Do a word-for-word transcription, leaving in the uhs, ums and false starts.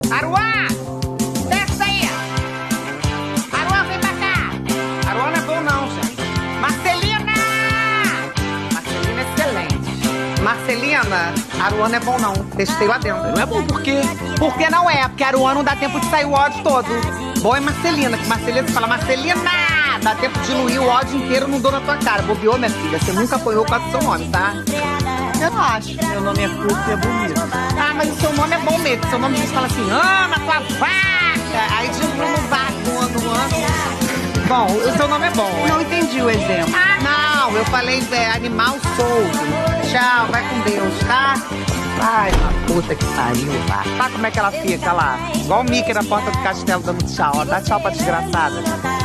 Aruan! Desce aí! Aruan, vem pra cá! Aruan não é bom não, gente. Marcelina! Marcelina é excelente. Marcelina, Aruan não é bom não. Testei lá dentro. Não é bom por quê? Porque não é, porque Aruan não dá tempo de sair o ódio todo. Bom é Marcelina, que Marcelina fala, Marcelina! Dá tempo de diluir o ódio inteiro no dor na tua cara. Bobeou, minha filha, você nunca apanhou por causa do seu nome, tá? Eu não acho. Meu nome é curto e é bonito. Ah, mas o seu nome é bom mesmo. Seu nome diz, fala assim, ama tua vaca. Aí dilui no vaca, ano, ano. Bom, o seu nome é bom. Não entendi o exemplo. Ah, não, eu falei é, animal solto. Tchau, vai com Deus, tá? Ai, uma puta que pariu lá. Tá como é que ela fica lá? Igual o Mickey na porta do castelo dando tchau. Ó, dá tchau pra desgraçada.